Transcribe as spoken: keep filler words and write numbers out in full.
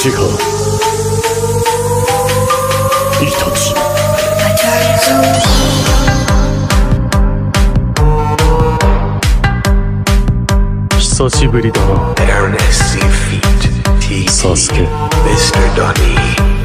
ちがイタチ。久しぶりだな、サスケ。